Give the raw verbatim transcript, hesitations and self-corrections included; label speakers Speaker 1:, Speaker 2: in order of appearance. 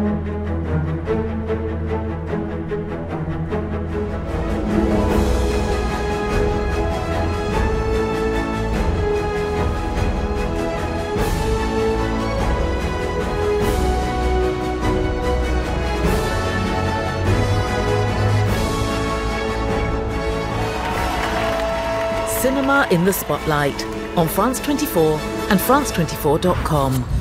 Speaker 1: Cinema in the Spotlight on France twenty-four and France twenty-four dot com.